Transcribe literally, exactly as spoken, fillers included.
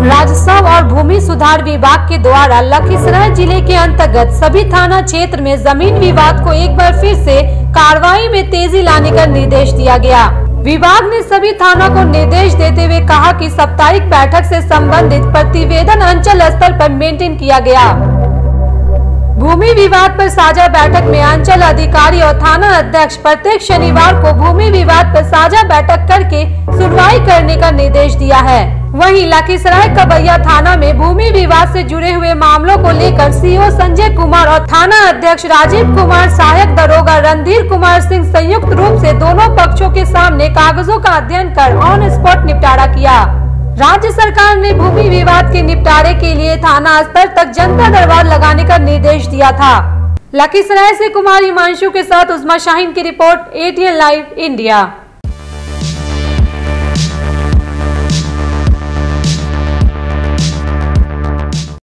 राजस्व और भूमि सुधार विभाग के द्वारा लखीसराय जिले के अंतर्गत सभी थाना क्षेत्र में जमीन विवाद को एक बार फिर से कार्रवाई में तेजी लाने का निर्देश दिया गया। विभाग ने सभी थानों को निर्देश देते हुए कहा कि साप्ताहिक बैठक से संबंधित प्रतिवेदन अंचल स्तर पर मेंटेन किया गया। भूमि विवाद पर साझा बैठक में अंचल अधिकारी और थाना अध्यक्ष प्रत्येक शनिवार को भूमि विवाद पर साझा बैठक करके सुनवाई करने का निर्देश दिया है। वहीं लखीसराय कबैया थाना में भूमि विवाद से जुड़े हुए मामलों को लेकर सीओ संजय कुमार और थाना अध्यक्ष राजीव कुमार, सहायक दरोगा रणधीर कुमार सिंह संयुक्त रूप से दोनों पक्षों के सामने कागजों का अध्ययन कर ऑन स्पॉट निपटारा किया। राज्य सरकार ने भूमि विवाद के निपटारे के लिए थाना स्तर तक जनता दरबार लगाने का निर्देश दिया था। लखीसराय से कुमार हिमांशु के साथ उस्मा शाहीन की रिपोर्ट, एटीएन लाइव इंडिया।